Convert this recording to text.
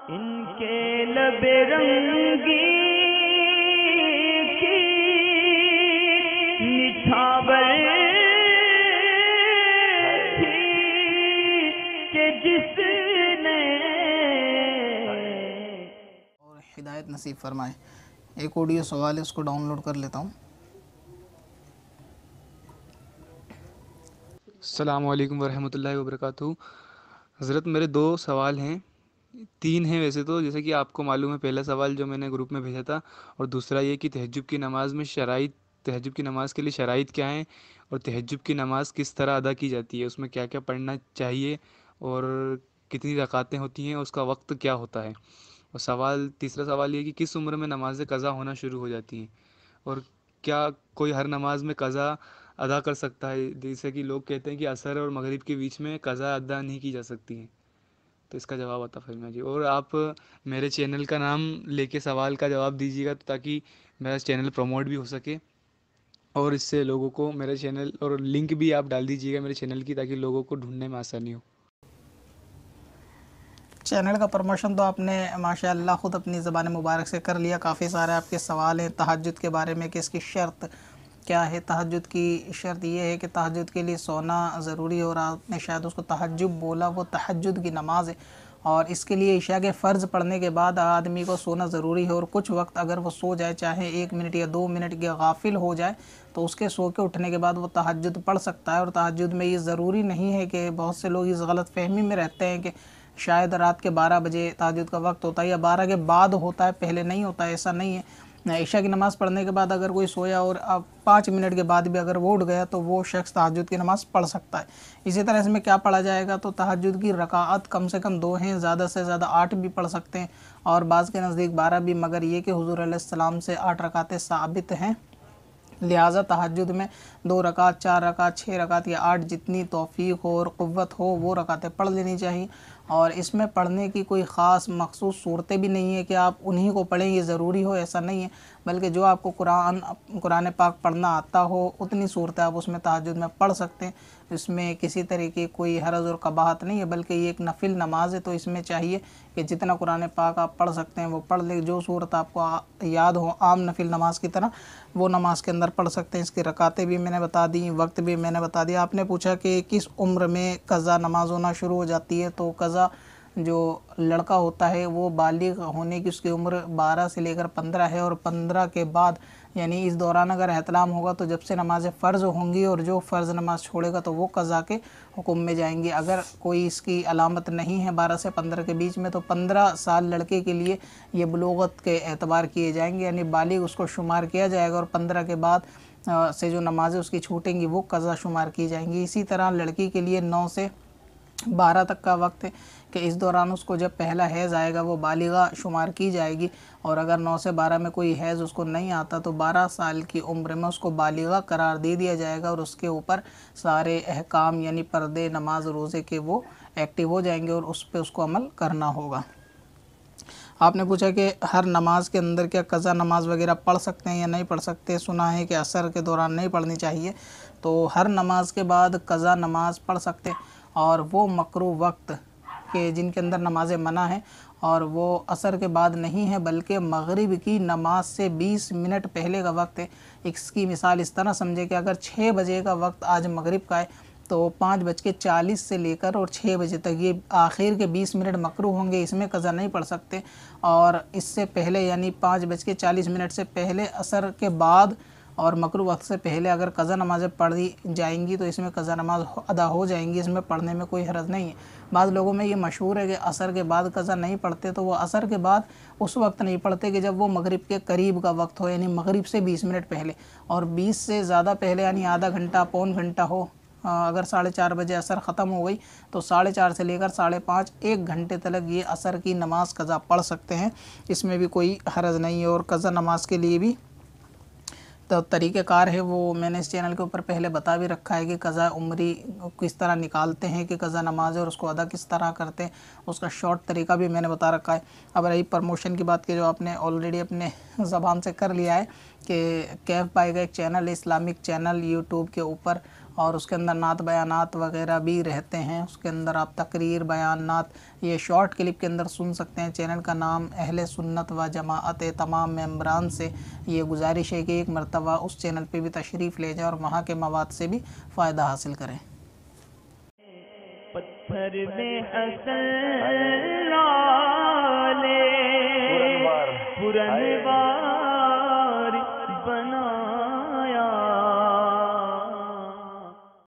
इनके लबे रंगी की निछावर थी कि जिसने और हिदायत नसीब फरमाए। एक ऑडियो सवाल है, उसको डाउनलोड कर लेता हूँ। अस्सलामु अलैकुम वरहमतुल्लाहि वबरकातुहू। हज़रत मेरे दो सवाल हैं, तीन हैं वैसे तो, जैसे कि आपको मालूम है पहला सवाल जो मैंने ग्रुप में भेजा था, और दूसरा ये कि तहज्जुद की नमाज़ में शराइत, तहज्जुद की नमाज़ के लिए शराइत क्या हैं, और तहज्जुद की नमाज़ किस तरह अदा की जाती है, उसमें क्या क्या पढ़ना चाहिए, और कितनी रकातें होती हैं, उसका वक्त क्या होता है। और तीसरा सवाल ये कि किस उम्र में नमाज़ क़ज़ा होना शुरू हो जाती हैं, और क्या कोई हर नमाज में क़ज़ा अदा कर सकता है, जैसे कि लोग कहते हैं कि असर और मगरिब के बीच में क़ज़ा अदा नहीं की जा सकती हैं। तो इसका जवाब अता फरमाइए जी। और आप मेरे चैनल का नाम लेके सवाल का जवाब दीजिएगा, तो ताकि मेरा चैनल प्रमोट भी हो सके, और इससे लोगों को मेरा चैनल, और लिंक भी आप डाल दीजिएगा मेरे चैनल की, ताकि लोगों को ढूंढने में आसानी हो। चैनल का प्रमोशन तो आपने माशाअल्लाह ख़ुद अपनी ज़बान मुबारक से कर लिया। काफ़ी सारे आपके सवाल हैं तहज्जुद के बारे में कि इसकी शर्त क्या है। तहज्जुद की शर्त ये है कि तहज्जुद के लिए सोना ज़रूरी है, और आपने शायद उसको तहज्जुद बोला, वो तहज्जुद की नमाज़ है, और इसके लिए इशा के फ़र्ज़ पढ़ने के बाद आदमी को सोना ज़रूरी है। और कुछ वक्त अगर वो सो जाए, चाहे 1 मिनट या 2 मिनट के गाफिल हो जाए, तो उसके सो के उठने के बाद वो तहज्जुद पढ़ सकता है। और तहज्जुद में ये ज़रूरी नहीं है कि बहुत से लोग इस गलत फ़हमी में रहते हैं कि शायद रात के 12 बजे तहज्जुद का वक्त होता है, या 12 के बाद होता है, पहले नहीं होता है। ऐसा नहीं है। ईशा की नमाज़ पढ़ने के बाद अगर कोई सोया और अब 5 मिनट के बाद भी अगर वो उठ गया, तो वो शख्स तहज्जुद की नमाज़ पढ़ सकता है। इसी तरह इसमें क्या पढ़ा जाएगा, तो तहज्जुद की रकाअत कम से कम 2 हैं, ज़्यादा से ज़्यादा 8 भी पढ़ सकते हैं, और बाज़ के नज़दीक 12 भी, मगर ये कि हुज़ूर अलैहिस्सलाम से 8 रकातें साबित हैं। लिहाजा तहज्जुद में 2 रकात, 4 रकात, 6 रकात या 8, जितनी तौफ़ीक़ हो और क़ुव्वत हो वो रकातें पढ़ लेनी चाहिए। और इसमें पढ़ने की कोई ख़ास मख़सूस सूरतें भी नहीं है कि आप उन्हीं को पढ़ें, ये ज़रूरी हो, ऐसा नहीं है। बल्कि जो आपको कुरान पाक पढ़ना आता हो, उतनी सूरतें आप उसमें तहज्जुद में पढ़ सकते हैं। इसमें किसी तरीके कोई हरज और कबाहत नहीं है, बल्कि ये एक नफिल नमाज है। तो इसमें चाहिए कि जितना कुरान पाक आप पढ़ सकते हैं वो पढ़ लें। जो सूरत आपको याद हो आम नफिल नमाज की तरह, वो नमाज के अंदर पढ़ सकते हैं। इसकी रकातें भी मैंने बता दी, वक्त भी मैंने बता दिया। आपने पूछा कि किस उम्र में क़ज़ा नमाज होना शुरू हो जाती है, तो क़ज़ा जो लड़का होता है वो बालिग होने की उसकी उम्र 12 से लेकर 15 है, और 15 के बाद यानी इस दौरान अगर एहतलाम होगा तो जब से नमाज़ फ़र्ज़ होंगी, और जो फ़र्ज़ नमाज छोड़ेगा तो वो क़ज़ा के हुक्म में जाएंगी। अगर कोई इसकी अलामत नहीं है 12 से 15 के बीच में, तो 15 साल लड़के के लिए ये बुलूगत के एतबार किए जाएंगे, यानी बालिग उसको शुमार किया जाएगा, और 15 के बाद से जो नमाज़ें उसकी छूटेंगी वो क़ज़ा शुमार की जाएंगी। इसी तरह लड़की के लिए 9 से 12 तक का वक्त है कि इस दौरान उसको जब पहला हैज़ आएगा वो बालिगा शुमार की जाएगी, और अगर 9 से 12 में कोई हैज़ उसको नहीं आता तो 12 साल की उम्र में उसको बालिगा करार दे दिया जाएगा, और उसके ऊपर सारे अहकाम यानी पर्दे, नमाज, रोज़े के वो एक्टिव हो जाएंगे, और उस पर उसको अमल करना होगा। आपने पूछा कि हर नमाज के अंदर क्या क़ज़ा नमाज वगैरह पढ़ सकते हैं या नहीं पढ़ सकते। सुना है कि असर के दौरान नहीं पढ़नी चाहिए, तो हर नमाज के बाद क़ज़ा नमाज पढ़ सकते हैं, और वो मकरूह वक्त के जिनके अंदर नमाज़ मना है, और वो असर के बाद नहीं है, बल्कि मगरिब की नमाज से 20 मिनट पहले का वक्त है। इसकी मिसाल इस तरह समझे कि अगर 6 बजे का वक्त आज मगरिब का है, तो 5:40 से लेकर और 6 बजे तक ये आखिर के 20 मिनट मकरूह होंगे, इसमें क़ज़ा नहीं पढ़ सकते। और इससे पहले यानी 5:40 से पहले, असर के बाद और मकरूह वक्त से पहले अगर क़ज़ा नमाज़ें पढ़ी जाएंगी तो इसमें क़ज़ा नमाज अदा हो जाएंगी, इसमें पढ़ने में कोई हरज नहीं है। बाद लोगों में ये मशहूर है कि असर के बाद क़ज़ा नहीं पढ़ते, तो वो असर के बाद उस वक्त नहीं पढ़ते कि जब वो मगरिब के करीब का वक्त हो, यानी मगरिब से 20 मिनट पहले, और 20 से ज़्यादा पहले यानी आधा घंटा, पौन घंटा हो। अगर 4:30 बजे असर ख़त्म हो गई तो 4:30 से लेकर 5:30 1 घंटे तक ये असर की नमाज़ क़ज़ा पढ़ सकते हैं, इसमें भी कोई हरज नहीं है। और क़ज़ा नमाज के लिए भी तो तरीक़ेकार है, वो मैंने इस चैनल के ऊपर पहले बता भी रखा है कि क़ज़ा उम्री किस तरह निकालते हैं, कि क़ज़ा नमाज है और उसको अदा किस तरह करते हैं, उसका शॉर्ट तरीका भी मैंने बता रखा है। अब रही प्रमोशन की बात की, जो आपने ऑलरेडी अपने ज़बान से कर लिया है कि कैफ भाई का एक चैनल है, इस्लामिक चैनल यूट्यूब के ऊपर, और उसके अंदर नात बयानात वगैरह भी रहते हैं। उसके अंदर आप तकरीर बयानात ये शॉर्ट क्लिप के अंदर सुन सकते हैं। चैनल का नाम अहले सुन्नत व जमाअत, तमाम मेंबरान से ये गुजारिश है कि एक मरतबा उस चैनल पे भी तशरीफ़ ले जाएं और वहाँ के मवाद से भी फ़ायदा हासिल करें। पत्थर में हसन लाले पुरनवार